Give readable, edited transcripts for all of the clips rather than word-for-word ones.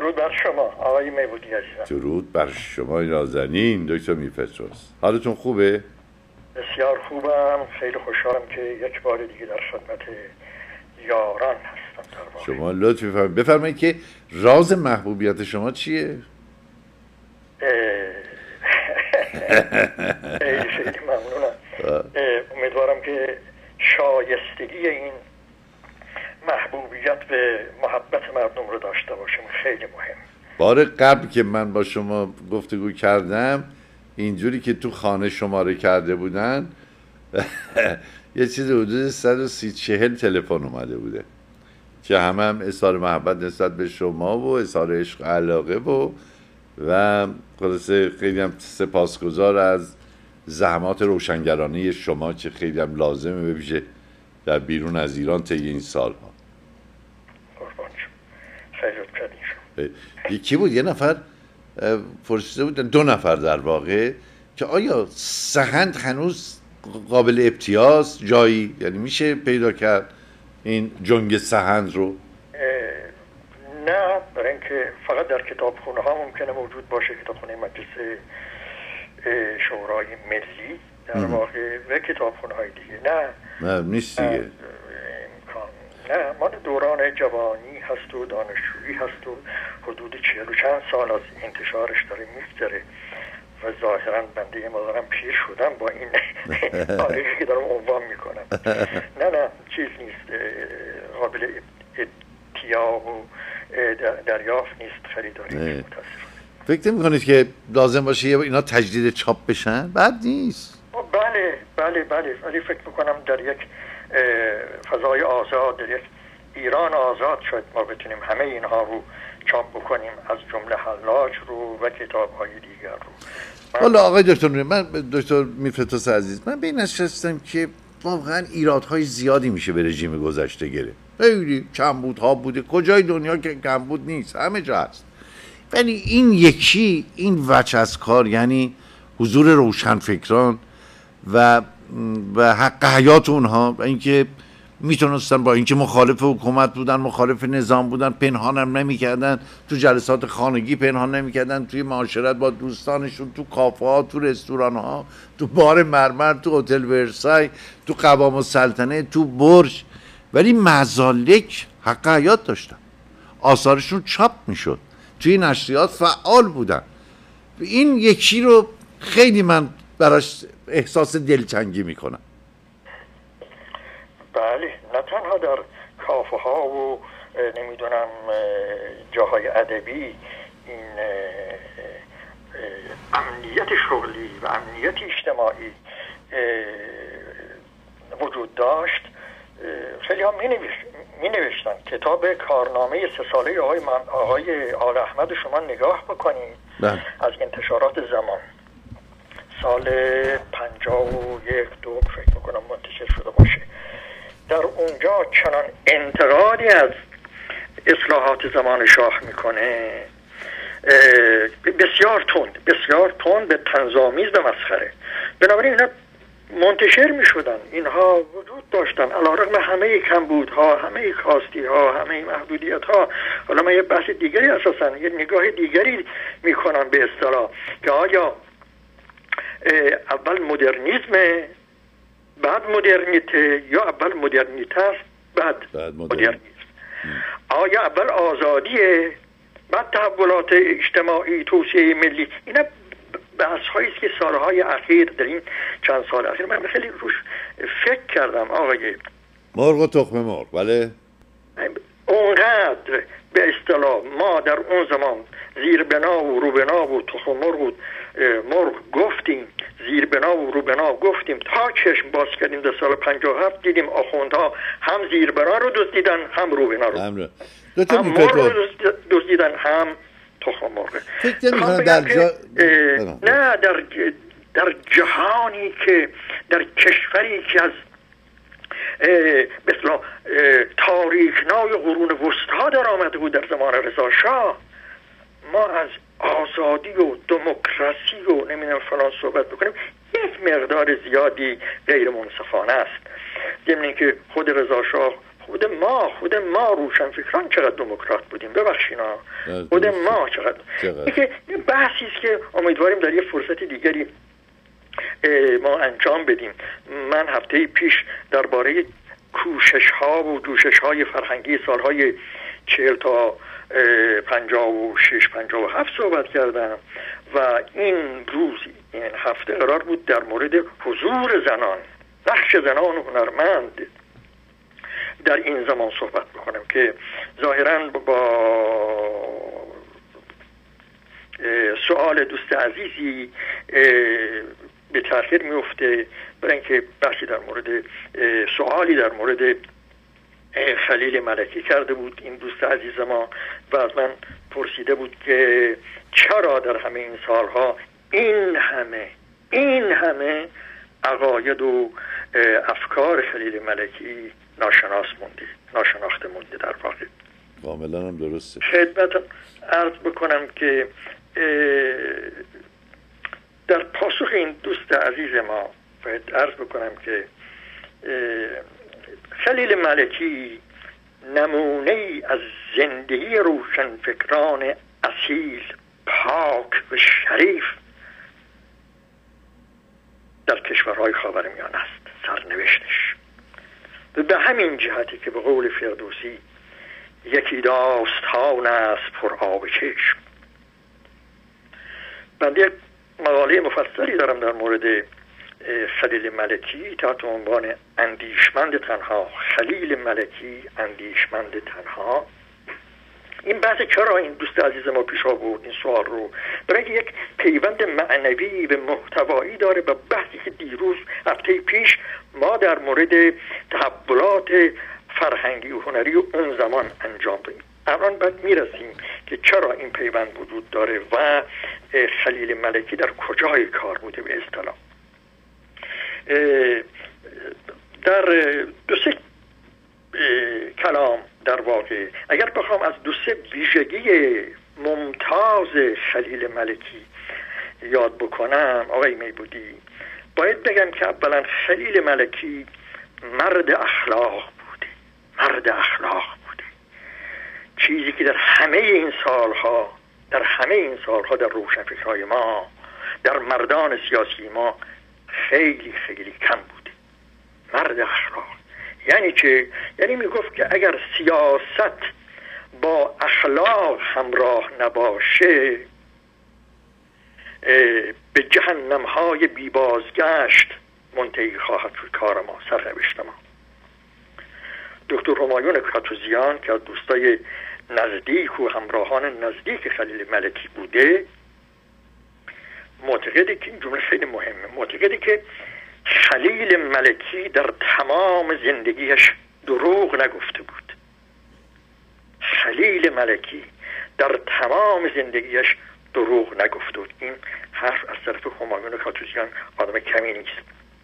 درود بر شما آقای میبودی عزیزم. درود بر شما نازنین دکتر میرپتروس. حالتون خوبه؟ بسیار خوبم، خیلی خوشحالم که یک بار دیگه در خدمت یاران هستم. در واقع شما لطف بفرمایید که راز محبوبیت شما چیه؟ خیلی ممنونم. امیدوارم که شایستگی این محبوبیت به محبت مردم رو داشته باشیم. خیلی مهم. بار قبل که من با شما گفتگو کردم اینجوری که تو خانه شماره کرده بودن یه چیز حدود 130-140 تلفن اومده بوده که هم اظهار محبت نسبت به شما و اظهار عشق و علاقه و خلاصه خیلی هم سپاسگزار از زحمات روشنگرانه شما که خیلی هم لازمه بشه در بیرون از ایران طی این سالها. یکی بود یه نفر پرسیده بود، 2 نفر در واقع، که آیا سحند هنوز قابل ابتیاز جایی، یعنی میشه پیدا کرد این جنگ سحند رو؟ نه، برای اینکه فقط در کتابخونه ها ممکنه موجود باشه، کتابخونه مجلس شورای ملی در واقع و کتابخونه های دیگه نه نیست دیگه. نه، مال دوران جوانی هست و دانشجویی هست و حدود 40 و چند سال از انتشارش داره میگذره و ظاهرا بنده یه مقدارم پیر شدم با این آرایشی که دارم عنوان میکنم. نه چیز نیست، قابل اتیاب و دریافت نیست، خریداری نیست. فکر میکنید که لازم باشه اینا تجدید چاپ بشن؟ بد نیست. بله ولی فکر میکنم در یک فضای آزاد، در یک ایران آزاد شاید ما بتونیم همه اینها رو چاپ بکنیم، از جمله حلاج رو و کتاب‌های دیگر رو. والا آقای دکتر، من دکتر میرپتروس عزیز، من به این نشستم که واقعا ایرادهای زیادی میشه به رژیم گذشته گرفت. خیلی کمبودها بوده، کجای دنیا که کمبود نیست، همه جا هست، ولی این وجه از کار، یعنی حضور روشنفکران و حق حیات اونها و اینکه میتونستن با اینکه مخالف حکومت بودن، مخالف نظام بودن، پنهان هم نمیکردن، تو جلسات خانگی پنهان نمیکردن، توی معاشرت با دوستانشون، تو کافه ها، تو رستوران ها، تو بار مرمر، تو هتل ورسای، تو قوام السلطنه، تو برج، ولی مزالک حق حیات داشتن، آثارشون چاپ میشد، توی نشریات فعال بودن. این یکی رو خیلی من براش احساس دلتنگی میکنم. بله، نه تنها در کافه ها و نمیدونم جاهای ادبی این امنیت شغلی و امنیت اجتماعی وجود داشت. خیلی ها می نوشتن. کتاب کارنامه 3 ساله آقای آل احمد شما نگاه بکنید از انتشارات زمان سال 51-2 فکر میکنم منتشر شده باشه. در اونجا چنان انتقادی از اصلاحات زمان شاه میکنه، بسیار تند به طنزآمیز، به مسخره. بنابراین اینا منتشر میشدن، اینها وجود داشتن علیرغم همه کمبودها، همه کاستی ها، همه محدودیت ها. حالا من یه بحث دیگری، اساسا یه نگاه دیگری میکنم به اصطلاح که آیا اول مدرنیسم بعد مدرنیته یا اول مدرنیته است بعد مدرنیسم؟ آیا اول آزادیه بعد تحولات اجتماعی، توسعه ملی؟ اینا بحث هایی است که سالهای اخیر، در این چند سال اخیر من خیلی روش فکر کردم. آقای مرغ و تخم مرغ، بله، اونقدر به اصطلاح ما در اون زمان زیر بنا و رو بنا و تخم مرغ گفتیم، زیر بنا و رو بنا گفتیم، تا چشم باز کردیم در سال 57 دیدیم آخوندها هم زیر بنا رو دزدیدن، هم رو بنا رو، هم مرغ رو دزدیدن، هم تخم مرغ. نه، در جهانی که، در کشوری که از مثلا تاریکنای قرون وسطا در آمده بود در زمان رضا شاه، ما از آزادی و دموکراسی و نمیدونم فلان صحبت بکنیم، یک مقدار زیادی غیر منصفانه است. ضمن اینکه خود رضا شاه خود ما روشنفکران چقدر دموکرات بودیم، ببخشینا خود ما چقدر. این بحثی است که امیدواریم در یه فرصت دیگری ما انجام بدیم. من هفته پیش درباره کوشش ها و جوشش های فرهنگی سالهای 40 تا 56 57 صحبت کردم و این روز این هفته قرار بود در مورد حضور زنان، نقش زنان هنرمند در این زمان صحبت بکنم که ظاهراً با سوال دوست عزیزی به تأخیر میفته، برای اینکه بحثی در مورد سوالی در مورد خلیل ملکی کرده بود این دوست عزیز ما و از من پرسیده بود که چرا در همه این سالها این همه عقاید و افکار خلیل ملکی ناشناخته مونده. در واقع کاملا هم درسته. خدمت عرض بکنم که در پاسخ این دوست عزیز ما باید عرض بکنم که خلیل ملکی نمونه ای از زندگی روشنفکران اصیل، پاک و شریف در کشورهای خاورمیانه است. سرنوشتش و به همین جهتی که به قول فردوسی یکی داستان است پر آب چشم. من یک مقاله مفصلی دارم در مورد خلیل ملکی تحت عنوان اندیشمند تنها. خلیل ملکی اندیشمند تنها. این بحث چرا این دوست عزیز ما پیش آورد این سوال رو، برای اینکه یک پیوند معنوی و محتوایی داره با بحثی که دیروز هفته پیش ما در مورد تحولات فرهنگی و هنری و اون زمان انجام دادیم. الان بعد میرسیم که چرا این پیوند وجود داره و خلیل ملکی در کجای کار بوده به اصطلاح. در دو سه کلام در واقع اگر بخوام از دو سه ویژگی ممتاز خلیل ملکی یاد بکنم آقای میبودی، باید بگم که اولا خلیل ملکی مرد اخلاق بوده. چیزی که در همه این سالها در روشنفکرهای ما، در مردان سیاسی ما خیلی خیلی کم بوده. مرد اخلاق یعنی چه؟ یعنی میگفت که اگر سیاست با اخلاق همراه نباشه به جهنم‌های بی بازگشت منتهی خواهد شد کار ما، سرنوشت ما. دکتر همایون کاتوزیان که از دوستای نزدیک و همراهان نزدیک خلیل ملکی بوده معتقده که این جمله خیلی مهمه، معتقده که خلیل ملکی در تمام زندگیش دروغ نگفته بود. خلیل ملکی در تمام زندگیش دروغ نگفته بود. این حرف از طرف همایون کاتوزیان آدم کمی نیست.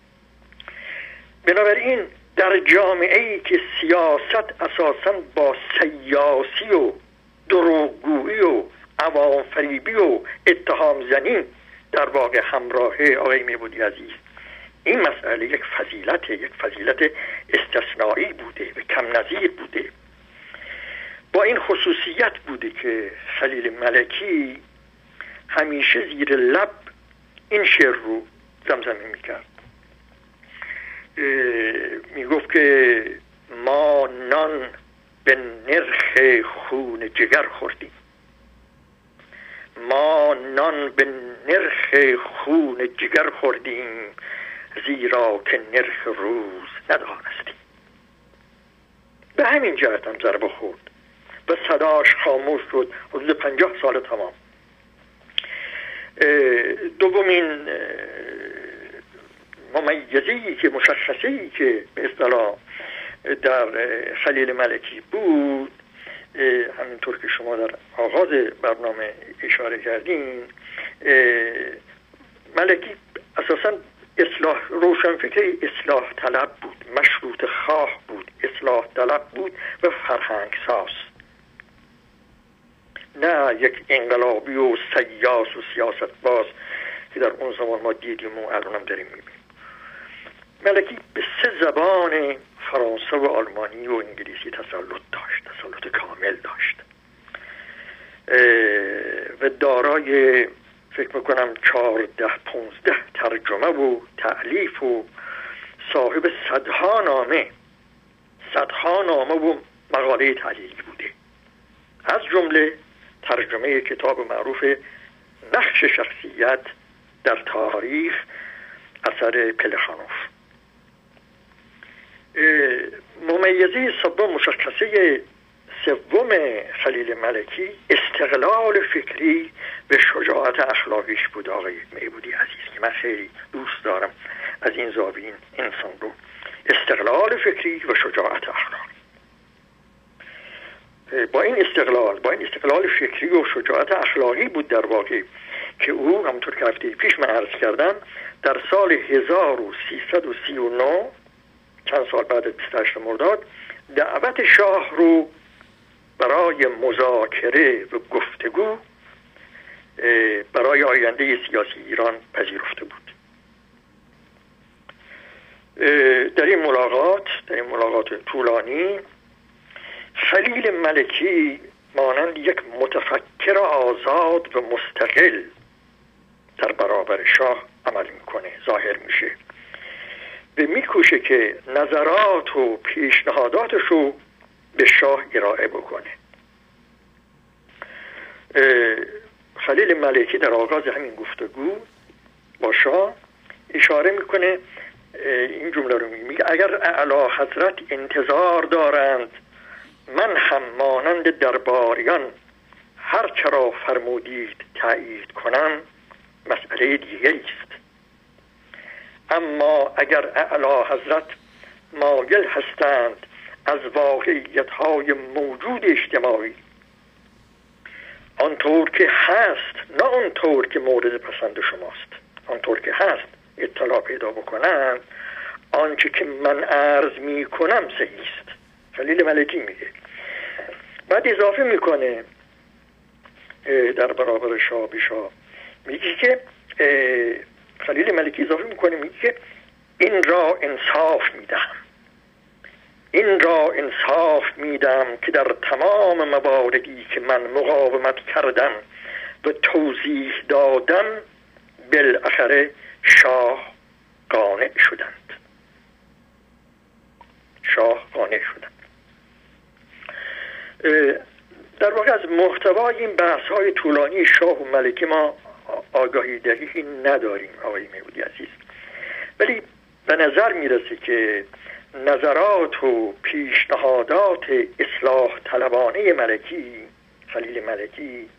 بنابراین در جامعه‌ای که سیاست اساساً با سیاسی و دروغگویی و عوام فریبی و اتهام زنی در واقع همراهه آقای میبودی عزیز، این مسئله یک فضیلت استثنایی بوده و کم نظیر بوده. با این خصوصیت بوده که خلیل ملکی همیشه زیر لب این شعر رو زمزمه میکرد. میگفت که ما نان به نرخ خون جگر خوردیم، ما نان به نرخ خون جگر خوردیم، زیرا که نرخ روز ندانستیم. به همین جهت هم ضربه خورد و صداش خاموش شد حدود 50 سال تمام. دومین ممیزه‌ای که مشخصه‌ای که به اصطلاح در خلیل ملکی بود، همینطور که شما در آغاز برنامه اشاره کردین، ملکی اساساً روشنفکر اصلاح طلب بود، مشروط خواه بود، اصلاح طلب بود و فرهنگ ساز، نه یک انقلابی و سیاس و سیاست باز که در اون زمان ما دیدیم و الان هم داریم میبینیم. ملکی به 3 زبان فرانسه و آلمانی و انگلیسی تسلط داشت، تسلط کامل داشت و دارای فکر میکنم 14-15 ترجمه و تألیف و صاحب صدها نامه و مقاله تحلیلی بوده، از جمله ترجمه کتاب معروف نقش شخصیت در تاریخ اثر پلخانوف. ممیزه سوم، مشخصه سوم خلیل ملکی استقلال فکری و شجاعت اخلاقیش بود. آقای میبودی عزیز که من خیلی دوست دارم از این زاویه انسان رو، استقلال فکری و شجاعت اخلاقی. با این استقلال فکری و شجاعت اخلاقی بود در واقع که او همونطور که هفته پیش من عرض کردم در سال 1339 چند سال بعد از 28 مرداد دعوت شاه رو برای مذاکره و گفتگو برای آینده سیاسی ایران پذیرفته بود. در این ملاقات طولانی خلیل ملکی مانند یک متفکر آزاد و مستقل در برابر شاه عمل میکنه، ظاهر میشه و میکوشه که نظرات و پیشنهاداتش رو به شاه ارائه بکنه. خلیل ملکی در آغاز همین گفتگو با شاه اشاره میکنه، این جمله رو میگه: اگر اعلی حضرت انتظار دارند من هم مانند درباریان هر چرا فرمودید تأیید کنم مسئله دیگری است، اما اگر اعلی حضرت مایل هستند از واقعیت‌های موجود اجتماعی آنطور که هست، نه آنطور که مورد پسند شماست، آنطور که هست اطلاع پیدا بکنند، آنچه که من عرض می کنم صحیح است. خلیل ملکی میگه. بعد اضافه میکنه در برابر شاه میگه که خلیل ملکی اضافه میکنه میگه که این را انصاف میدم که در تمام مواردی که من مقاومت کردم و توضیح دادم بالاخره شاه قانع شدند. در واقع از محتوای این بحث‌های طولانی شاه و ملکی ما آگاهی دقیقی نداریم آقای میبودی عزیز، ولی به نظر میرسه که نظرات و پیشنهادات اصلاح طلبانه خلیل ملکی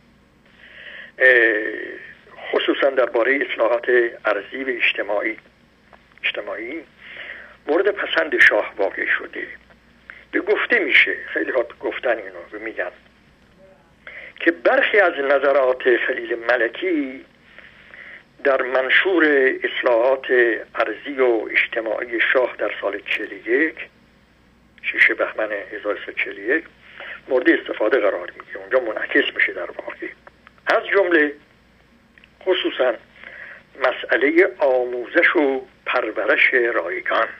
خصوصا درباره اصلاحات ارضی و اجتماعی مورد پسند شاه واقع شده. به گفته میشه، خیلی ها گفتن اینو میگن که برخی از نظرات خلیل ملکی در منشور اصلاحات ارضی و اجتماعی شاه در سال 41 6 بهمن 1341 مورد استفاده قرار میگیره، اونجا منعکس میشه در واقع. از جمله خصوصا مسئله آموزش و پرورش رایگان،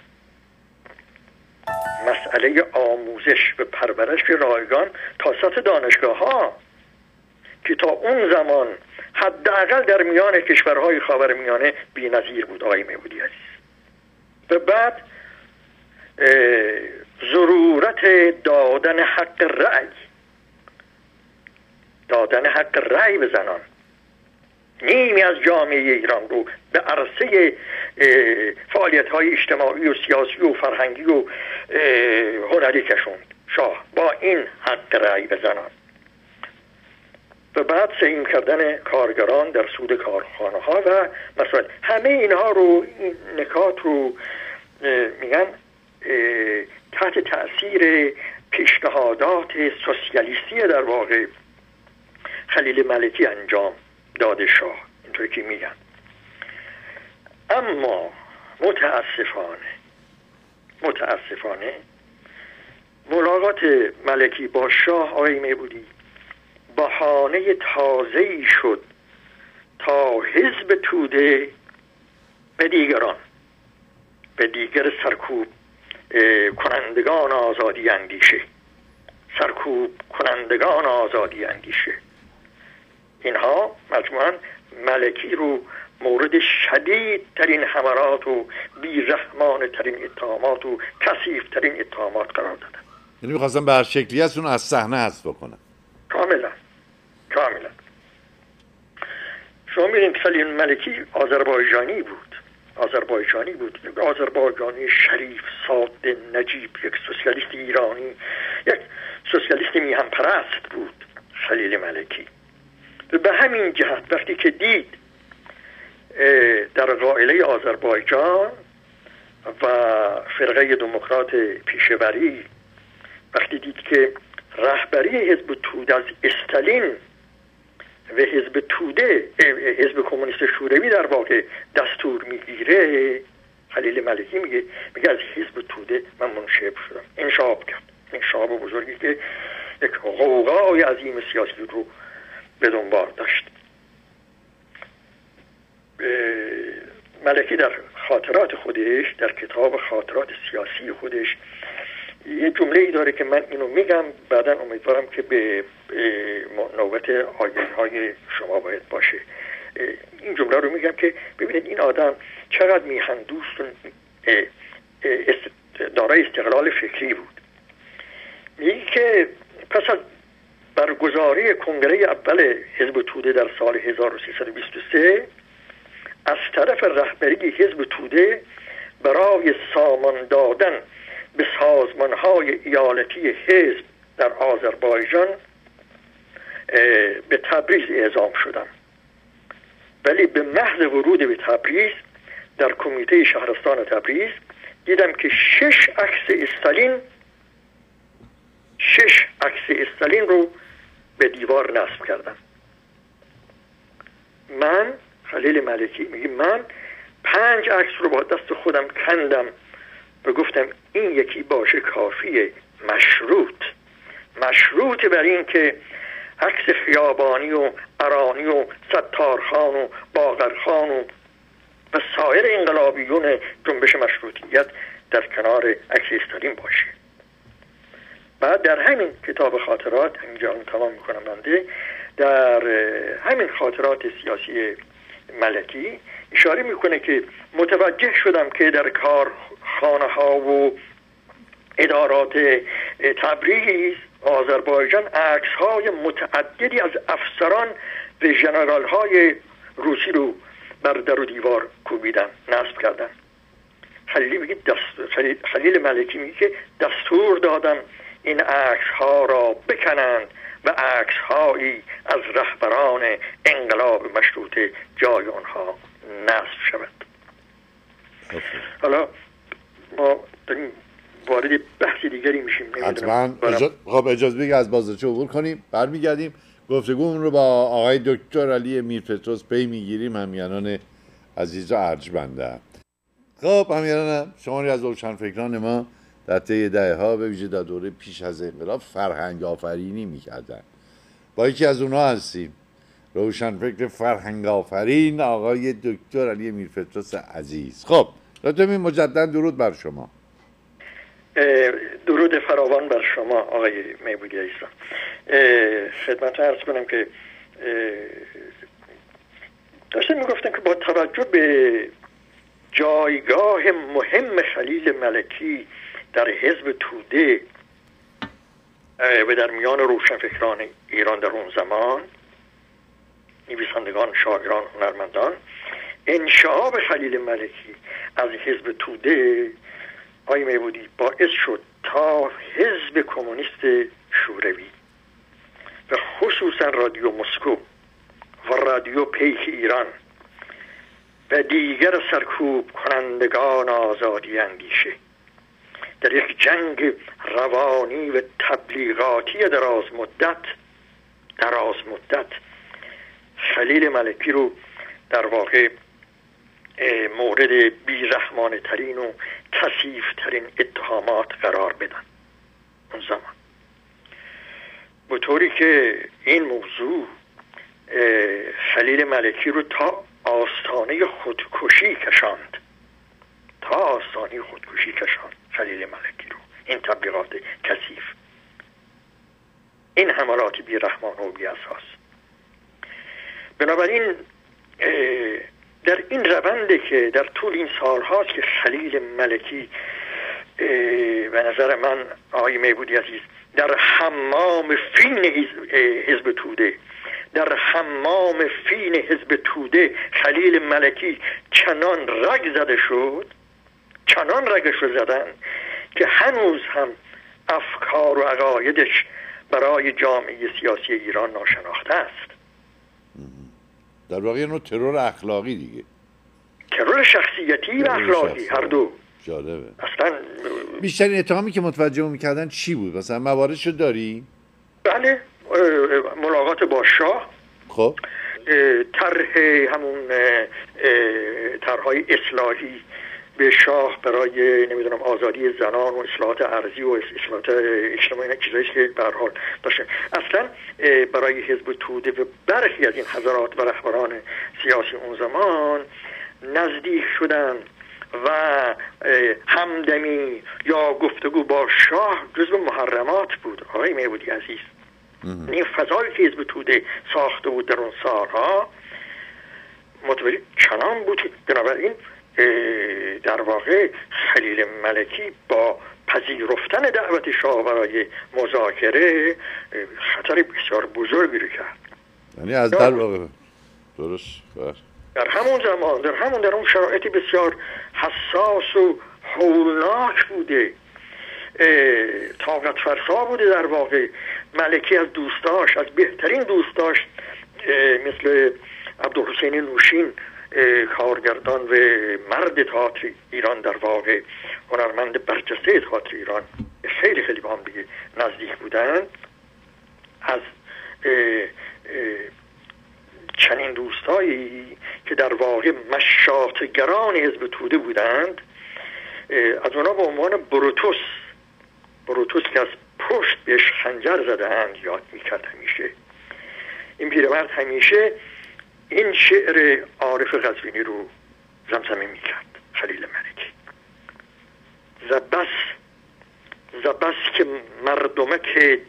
مسئله آموزش و پرورش رایگان تا سطح دانشگاه ها که تا اون زمان حداقل در میان کشورهای خاورمیانه بی‌نظیر بود آقای میبودی عزیز. و بعد ضرورت دادن حق رأی به زنان، نیمی از جامعه ایران رو به عرصه فعالیت‌های اجتماعی و سیاسی و فرهنگی و هنری کشوند شاه با این حق رأی به زنان. و بعد سهیم کردن کارگران در سود کارخانه ها و مثلا همه اینها رو، این نکات رو میگن تحت تأثیر پیشنهادات سوسیالیستی در واقع خلیل ملکی انجام داده شاه، اینطوری که میگن. اما متاسفانه ملاقات ملکی با شاه آقای میبودی بهانه تازه‌ای شد تا حزب توده به دیگر سرکوب کنندگان آزادی اندیشه، سرکوب کنندگان آزادی اندیشه، اینها مجموعاً ملکی رو مورد شدید ترین حملات و بیرحمانه ترین اتهامات و کثیف ترین اتهامات قرار دادن. یعنی می‌خواستن به هر شکلی از اون از صحنه حذف بکنن. کاملا. شما می‌بینید خلیل ملکی آذربایجانی بود، یک آذربایجانی شریف، ساده، نجیب، یک سوسیالیست ایرانی، یک سوسیالیست میهن پرست بود خلیل ملکی. به همین جهت وقتی که دید در قائله آذربایجان و فرقه دموکرات پیشوری، وقتی دید که رهبری حزب توده از استالین و حزب توده، حزب کمونیست شوروی در واقع دستور میگیره، خلیل ملکی میگه از حزب توده من منشعب شدم، انشعاب کرد، انشعاب بزرگی که یک غوغای عظیم سیاسی رو به دنبال داشت. ملکی در خاطرات خودش، در کتاب خاطرات سیاسی خودش یه جمله ای داره که من اینو میگم، بعدا امیدوارم که به نوبت آگهی‌های شما باید باشه. این جمله رو میگم که ببینید این آدم چقدر میهن دوست دارای استقلال فکری بود. میگه که پس از برگزاری کنگره اول حزب توده در سال 1323 از طرف رهبری حزب توده برای سامان دادن به سازمان‌های ایالتی حزب در آذربایجان به تبریز اعزام شدم، ولی به محض ورود به تبریز در کمیته شهرستان تبریز دیدم که 6 عکس استالین رو به دیوار نصب کردم. من خلیل ملکی میگه من 5 عکس رو با دست خودم کندم و گفتم این یکی باشه کافیه، مشروط بر این که عکس خیابانی و ارانی و ستارخان و باقرخان و سایر انقلابیون جنبش مشروطیت در کنار عکس استالین باشه. بعد در همین کتاب خاطرات، اینجا تمام میکنم بنده، در همین خاطرات سیاسی ملکی اشاره میکنه که متوجه شدم که در کارخانه ها و ادارات تبریز آذربایجان عکس های متعددی از افسران و ژنرال های روسی رو بر در و دیوار کوبیدن، نصب کردن. خلیل ملکی میگه که دستور دادم این عکس ها را بکنند و عکس هایی از رهبران انقلاب مشروطه جای آنها نصب شود. حالا ما داریم وارد بحث دیگری میشیم. حتما خب اجازه بگید از بازارچه عبور کنیم، برمیگردیم گفتگومون رو با آقای دکتر علی میرپتروس پی میگیریم. همیهنان عزیز و ارجمند. خب همیهنان، شماری از روشنفکران ما در طی دهه‌ها به ویژه در دوره پیش از انقلاب فرهنگ آفرینی میکردن. با یکی از اونها هستیم، روشنفکر فرهنگ آفرین آقای دکتر علی میرپتروس عزیز. خب لطفاً مجددا درود بر شما. درود فراوان بر شما آقای میبودی عزیزم. خدمت عرض کنم که داشتم میگفتم که با توجه به جایگاه مهم خلیل ملکی در حزب توده و در میان روشنفکران ایران در اون زمان، نویسندگان، شاعران، هنرمندان، انشعاب خلیل ملکی از حزب توده آقای میبودی باعث شد تا حزب کمونیست شوروی و خصوصا رادیو مسکو و رادیو پیک ایران و دیگر سرکوب کنندگان آزادی اندیشه در یک جنگ روانی و تبلیغاتی دراز مدت خلیل ملکی رو در واقع مورد بیرحمانه ترین و کثیف ترین اتهامات قرار بدن اون زمان، به طوری که این موضوع خلیل ملکی رو تا آستانه خودکشی کشاند. خلیل ملکی رو، این تبلیغات کثیف، این حملات بی رحمان و بی اساس. بنابراین در این رونده که در طول این سال هاست که خلیل ملکی به نظر من آقای میبودی عزیز در حمام فین حزب توده، در حمام فین حزب توده خلیل ملکی چنان رگ زده شد، چنان رگش رو زدن که هنوز هم افکار و عقایدش برای جامعه سیاسی ایران ناشناخته است. در واقع نوع ترور اخلاقی دیگه، ترور شخصیتی و اخلاقی هر دو. جالبه. اصلا بیشترین اتهامی که متوجه میکردن چی بود؟ مثلا مواردشو داری؟ بله، ملاقات با شاه، خب طرح همون طرح‌های اصلاحی به شاه برای نمیدونم آزادی زنان و اصلاحات ارضی و اصلاحات اجتماعی، چیزایی که به هر حال داشته. اصلا برای حزب توده و برخی از این حضرات و رهبران سیاسی اون زمان نزدیک شدن و همدمی یا گفتگو با شاه جزو محرمات بود. آقای میبودی عزیز، این فضایی که حزب توده ساخته بود در اون سالها متوجه چنان بود. بنابراین در واقع خلیل ملکی با پذیرفتن دعوت شاه برای مذاکره خطر بسیار بزرگی رو کرد. یعنی از در واقع درست در همون زمان در اون شرایطی بسیار حساس و هولناک بوده، طاقت فرسا بوده در واقع. ملکی از دوستاش، از بهترین دوستاش مثل عبدالحسین نوشین، کارگردان و مرد تئاتر ایران، در واقع هنرمند برجسته تئاتر ایران، خیلی خیلی با هم دیگه نزدیک بودن. از چنین دوستایی که در واقع مشاطگران حزب توده بودند، از اونا به عنوان بروتوس که از پشت بهش خنجر زده‌اند یاد میکرد. همیشه این پیرمرد همیشه این شعر عارف قزوینی رو زمزمه میکرد. خلیل ملکی: زبس که مردمه که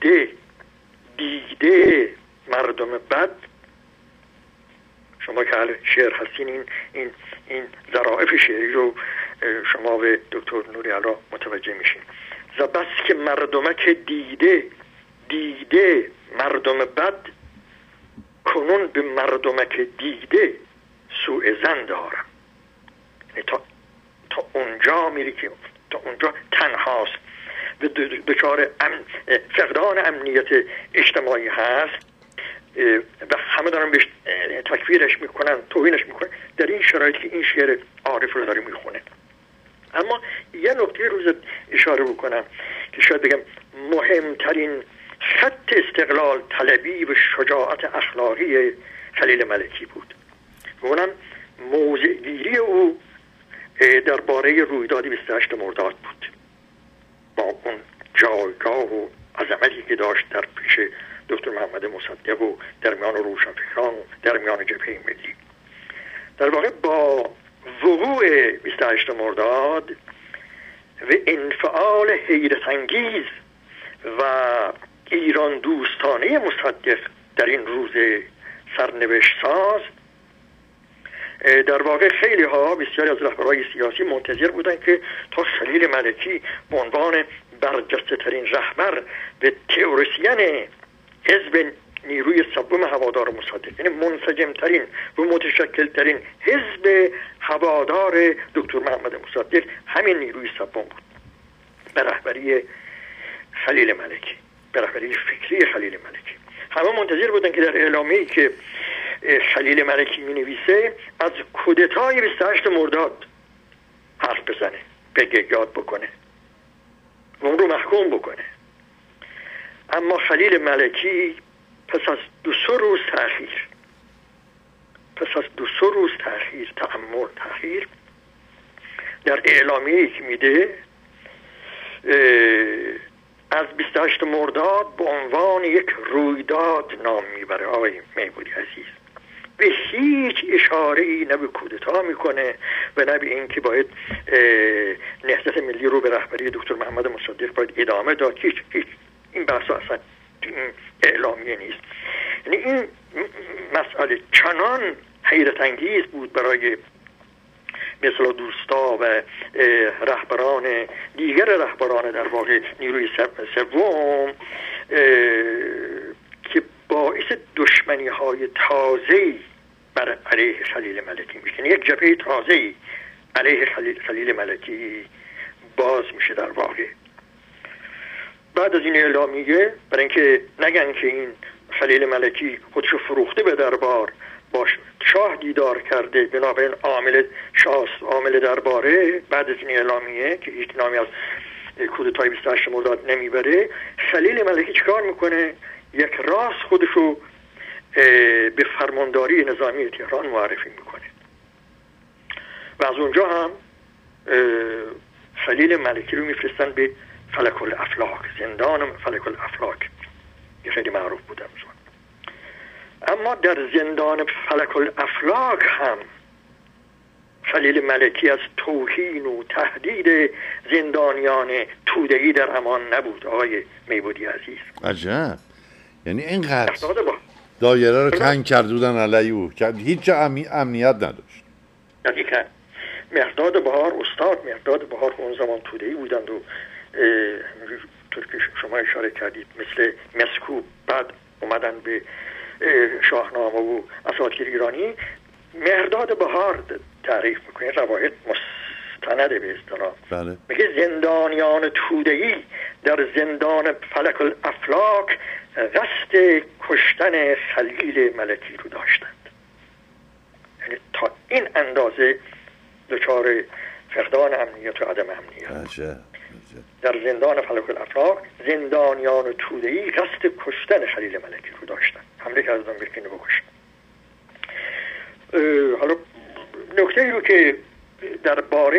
دیده مردم بد. شما که اهل شعر هستین این ظرافت شعری رو شما به دکتر نوری علا متوجه میشین. زبس که مردمه که دیده مردم بد، کنون به مردمه که دیده سوء زن دارم. یعنی تا اونجا میری که تا اونجا تنهاست و دچار فقدان امنیت اجتماعی هست و همه دارن بهش تکفیرش میکنن، توهینش میکنن. در این شرایط که این شعر عارف رو داره میخونه. اما یه نکته رو اشاره بکنم که شاید بگم مهمترین خط استقلال طلبی و شجاعت اخلاقی خلیل ملکی بود. و اونم موضع گیری او درباره رویداد 28 مرداد بود، با اون جایگاه و عظمتی که داشت در پیش دکتر محمد مصدق و در میان روشنفکران و در میان جبهه ملی. در واقع با وقوع 28 مرداد و انفعال حیرت انگیز و ایران دوستانه مصدق در این روز سرنوشت ساز، در واقع خیلی ها، بسیاری از رهبرهای سیاسی منتظر بودن که تا خلیل ملکی به عنوان برجسته ترین رهبر و تئوریسین حزب نیروی سوم هوادار مصدق، یعنی منسجم ترین و متشکل ترین حزب هوادار دکتر محمد مصدق، همین نیروی سوم بود به رهبری خلیل ملکی، به رهبری فکری خلیل ملکی. همه منتظر بودن که در اعلامیه‌ای که خلیل ملکی می‌نویسه از کودتای 28 مرداد حرف بزنه، بگه، یاد بکنه و اون رو محکوم بکنه. اما خلیل ملکی پس از 2 روز تأخیر، تأخیر در اعلامیه‌ای که میده از 28 مرداد به عنوان یک رویداد نام میبره. آقای میبودی عزیز، به هیچ اشاره‌ای نه به کودتا میکنه و نه به این که باید نهضت ملی رو به رهبری دکتر محمد مصدق باید ادامه داد. هیچ این بحث اصلا اعلامیه نیست. یعنی این مسئله چنان حیرت انگیز بود برای مثلا دوستا و رهبران دیگر رهبران در واقع نیروی سوم که باعث دشمنی های تازه‌ای بر علیه خلیل ملکی میشه. یعنی یک جبهه تازه‌ای علیه خلیل ملکی باز میشه در واقع. بعد از این اعلامیه برای اینکه نگن که این خلیل ملکی خودشو فروخته به دربار، با شاه دیدار کرده، بنابراین عامل درباره، بعد از این اعلامیه که هیچ نامی از کودتای 28 مرداد نمیبره، خلیل ملکی چیکار میکنه؟ یک راست خودشو به فرمانداری نظامی تهران معرفی میکنه و از اونجا هم خلیل ملکی رو میفرستن به فلک الافلاک، زندان فلک الافلاک که خیلی معروف بوده. اما در زندان فلک الافلاک هم خلیل ملکی از توهین و تهدید زندانیان توده‌ای در امان نبود. آقای میبودی عزیز، عجب. یعنی اینقدر دایره رو تنگ کردودن علیه او که هیچ امنیت نداشت. دقیقا. مهرداد بهار، استاد مهرداد بهار اون زمان توده‌ای بودند و طور که شما اشاره کردید مثل مسکو بعد اومدن به شاهنامه و اساطیر ایرانی. مهرداد بهار تعریف میکنه، روایت مستنده به اصطلاح. بله. میگه زندانیان توده‌ای در زندان فلک الافلاک قصد کشتن خلیل ملکی رو داشتند. یعنی تا این اندازه دچار فقدان امنیت و عدم امنیت. در زندان فلک الافلاک زندانیان توده‌ای قصد کشتن خلیل ملکی رو داشتن، حمله کردن به اینو بکشن. حالا نکته ای رو که درباره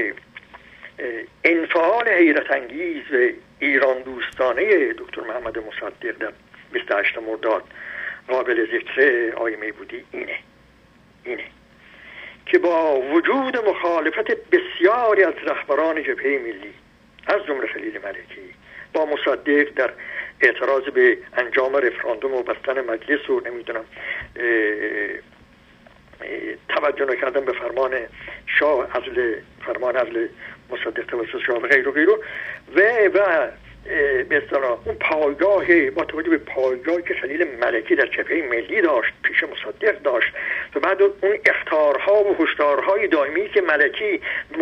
انفعال حیرت انگیز و ایران دوستانه دکتر محمد مصدق در 28 مرداد قابل ذکر آقای میبودی اینه که با وجود مخالفت بسیاری از رهبران جبهه ملی از جمله خلیل ملکی با مصدق در اعتراض به انجام رفراندوم و بستن مجلس و نمیدونم توجه نکردن به فرمان شاه، فرمان عزل مصدق توسط شاه و غیره و به اصطلاح اون پایگاه، با توجه به پایگاهی که خلیل ملکی در جبهه ملی داشت پیش مصدق داشت و بعد اون اخطارها و هشدارهای دائمی که ملکی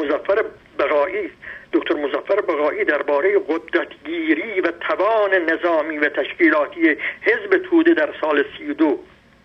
دکتر مظفر بقایی درباره قدرتگیری و توان نظامی و تشکیلاتی حزب توده در سال 32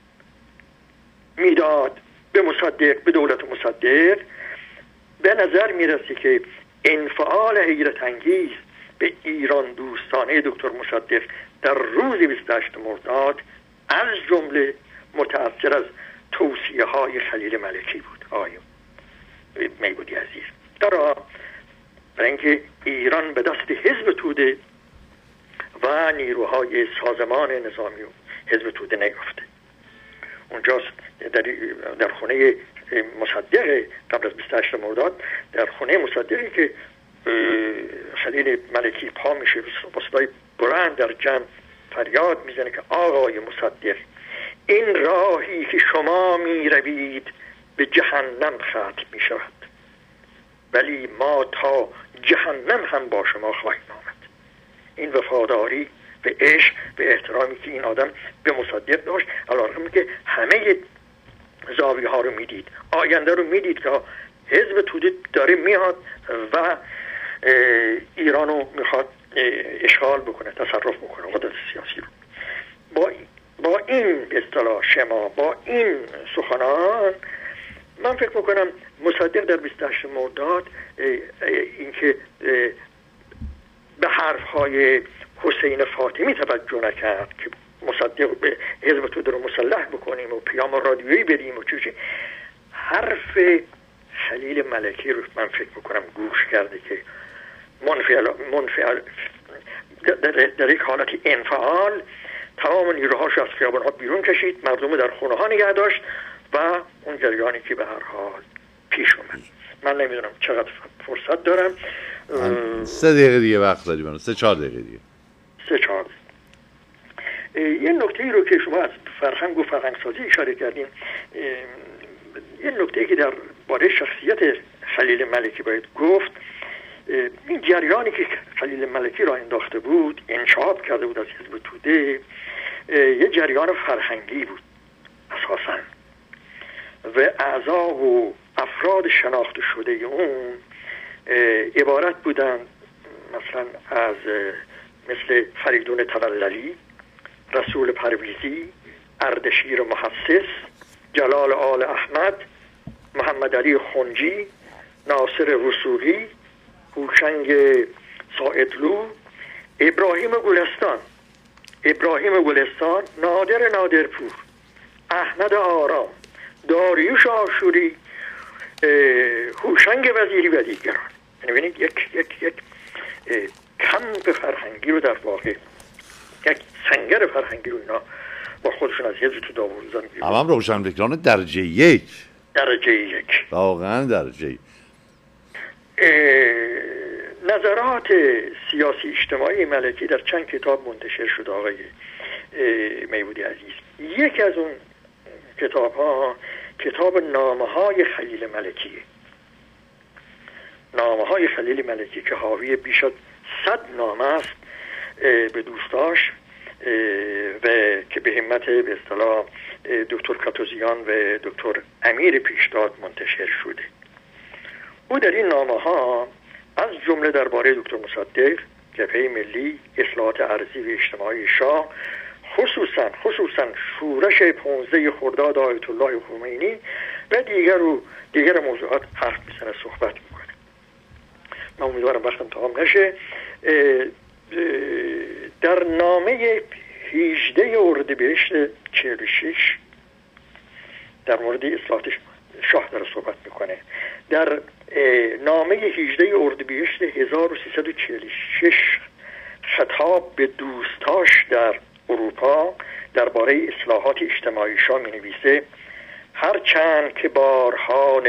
میداد به مصدق، به دولت مصدق، به نظر میرسه که انفعال حیرت انگیز به ایران دوستانه دکتر مصدق در روز 28 مرداد از جمله متأثر از توصیه های خلیل ملکی بود. آیا میبودی عزیز، برای اینکه ایران به دست حزب توده و نیروهای سازمان نظامی و حزب توده نیفته. اونجاست در خونه مصدق قبل از 28 مرداد، در خونه مصدقی که خلیل ملکی پا میشه با صدای بلند در جمع فریاد میزنه که آقای مصدق، این راهی که شما میروید به جهنم ختم میشود، ولی ما تا جهنم هم با شما خواهیم آمد. این وفاداری به عشق به احترامی که این آدم به مصدق داشت، علیرغم که همه زاویه ها رو میدید، آینده رو میدید که حزب توده داره میاد و ایران رو میخواد اشغال بکنه، تصرف بکنه، قدرت سیاسی رو. با این اصطلاح شما، با این سخنان، من فکر میکنم مصدق در 28 مرداد اینکه به حرفهای حسین فاطمی توجه نکرد که مصدق به حزب توده رو مسلح بکنیم و پیام رادیویی بدیم و چیزی، حرف خلیل ملکی رو من فکر میکنم گوش کرده که منفعل در یک حالت انفعال تمام نیروهاش از خیابان‌ها بیرون کشید، مردم در خونه‌ها نگه داشت و اون جریانی که به هر حال پیش اومد. من نمیدونم چقدر فرصت دارم. 3 دقیقه دیگه وقت داریم، 3-4 دقیقه دیگه. 3-4 یه نکته‌ای رو که شما از فرهنگ و فرهنگسازی اشاره کردین، یه نکته‌ای که در باره شخصیت خلیل ملکی باید گفت، این جریانی که خلیل ملکی را انداخته بود، انشاب کرده بود از حزب توده، یه جریان فرهنگی بود اساساً و اعضا و افراد شناخته شده اون عبارت بودند مثلا از مثل فریدون توللی، رسول پرویزی، اردشیر محسس، جلال آل احمد، محمد علی خنجی، ناصر رسولی، هوشنگ ساعدلو، ابراهیم گلستان، نادرپور، احمد آرام، داریوش آشوری، هوشنگ وزیری و دیگران. یعنی ببینید یک کمپ فرهنگی رو در واقع، یک سنگر فرهنگی رو اینا با خودشون از حزب توده آوردن. هم روشنفکران درجه 1. واقعا درجه 1. نظرات سیاسی اجتماعی ملکی در چند کتاب منتشر شد آقای میبودی عزیز. یکی از اون کتاب ها کتاب نامه های خلیل ملکیه. نامه های خلیل ملکی که حاوی بیش از 100 نامه است به دوستاش و که به همت به اصطلاح دکتر کاتوزیان و دکتر امیر پیشداد منتشر شده. او در این نامه ها از جمله درباره دکتر مصدق، جبهه ملی، اصلاحات ارضی و اجتماعی شاه، خصوصا شورش 15 خرداد آیت الله خمینی و دیگر موضوعات حرف میزنه، صحبت میکنه. من امیدوارم وقتم تمام نشه. در نامه 18 اردیبهشت 46 در مورد اصلاحات شاه داره صحبت میکنه. در نامه 18 اردیبهشت 1346 خطاب به دوستاش در اروپا درباره اصلاحات اجتماعی شاه می نویسه: هرچند که بارها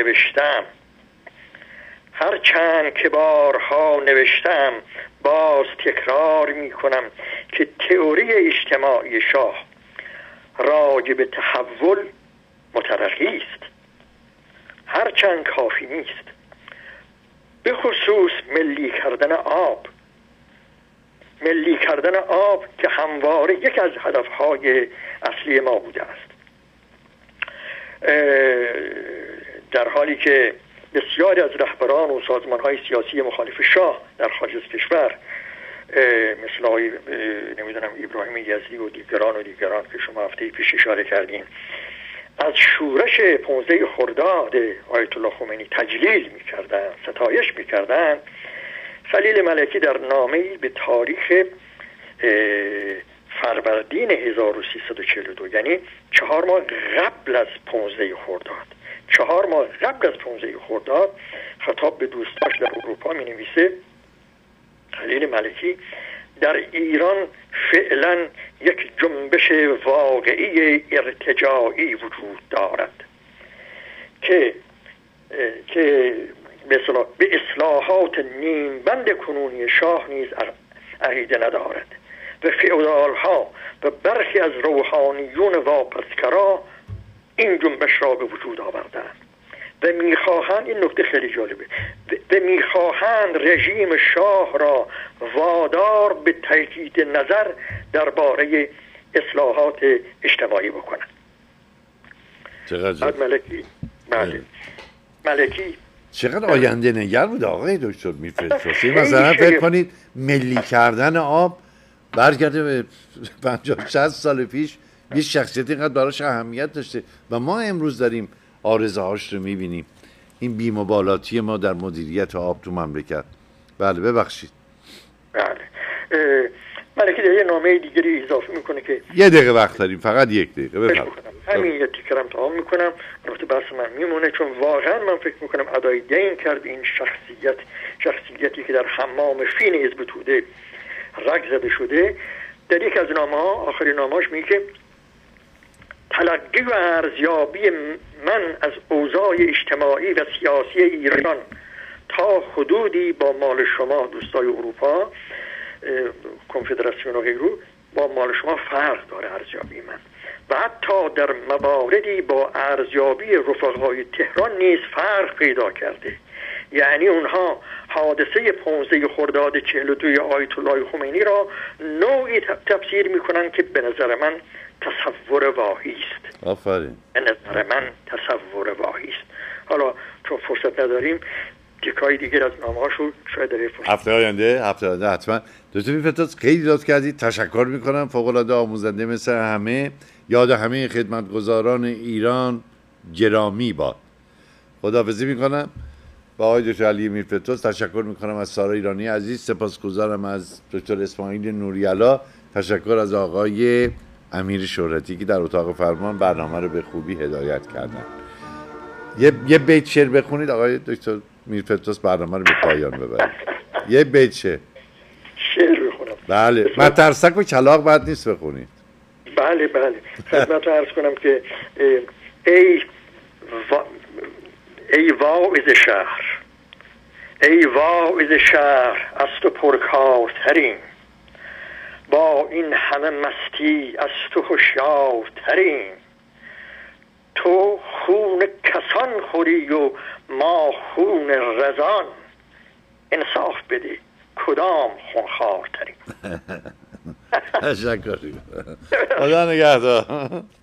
نوشتم باز تکرار می کنم که تئوری اجتماعی شاه راجع به تحول مترقی است، هرچند کافی نیست. به خصوص ملی کردن آب که همواره یکی از هدفهای اصلی ما بوده است. در حالی که بسیاری از رهبران و سازمان‌های سیاسی مخالف شاه در خارج از کشور مثل آقای نمیدونم ابراهیم یزدی و دیگران که شما هفته پیش اشاره کردین از شورش 15 خرداد آیت الله خمینی تجلیل می‌کردند، ستایش می‌کردند، خلیل ملکی در نامه‌ای به تاریخ فروردین 1342 یعنی 4 ماه قبل از 15 خرداد خطاب به دوستاش در اروپا می نویسه: خلیل ملکی در ایران فعلا یک جنبش واقعی ارتجاعی وجود دارد که به اصلاحات نیمبند کنونی شاه نیز عقیده ندارد و فئودال‌ها و برخی از روحانیون واپسگرا این جنبش را به وجود آوردند و میخواهند، این نکته خیلی جالبه، و میخواهند رژیم شاه را وادار به تجدید نظر درباره اصلاحات اجتماعی بکنند. بعد ملکی چقدر آینده نگر بود آقای دکتر میرفرستی. مثلا فکر کنید ملی کردن آب برگرده به 50-60 سال پیش، یه شخصیتی اینقدر براش اهمیت داشته و ما امروز داریم آرزه هاش رو میبینیم. این بی‌مبالاتی ما در مدیریت آب تو مملکت. بله ببخشید. بله ملکی در یه نامه دیگری اضافه میکنه که 1 دقیقه وقت داریم، فقط 1 دقیقه بفرمایید. همین یه تیکرم تمام میکنم، نقطه بحث من میمونه، چون واقعا من فکر میکنم ادای دین کرد این شخصیتی که در حمام فین حزب توده رگ زده شده. در یک از نامه ها، آخرین نامه‌اش میگه تلقی و ارزیابی من از اوضاع اجتماعی و سیاسی ایران تا حدودی با مال شما دوستای اروپا، کنفدراسیون و غیره، با مال شما فرق داره ارزیابی من، و حتی در مواردی با ارزیابی رفقای تهران نیز فرق پیدا کرده. یعنی اونها حادثه 15 خرداد 42 آیت الله خمینی را نوعی تفسیر میکنن که به نظر من تصور واهی است. آفرین. به نظر من تصور واهی است. حالا چون فرصت نداریم تیکای دیگر از نامه‌هاشو شاید در هفته آینده حتما. دکتر میرفتاد خیلی لطف کردید، تشکر میکنم، فوق العاده آموزنده مثل همه. یاد همه خدمتگزاران ایران گرامی باد. خداحافظی میکنم با آقای دکتر علی میرفتاد. تشکر میکنم از سارا ایرانی عزیز، سپاسگزارم از دکتر اسماعیل نوری‌علا، تشکر از آقای امیر شهرتی که در اتاق فرمان برنامه رو به خوبی هدایت کردن. یه بیت شعر بخونید آقای دکتر میرفتاد برنامه رو به پایان ببرید. یه بیت شعر بخونم. بله، من ترسک و کلاغ بد نیست بخونید. بله خدمت رو عرض کنم که ای واعظ شهر، ای واعظ شهر، از تو پرکارتریم، با این همه مستی از تو هوشیارتریم. تو خون کسان خوری و ما خون رزان، انصاف بده کدام خونخوارتریم. تشکر. خدا نگهدار.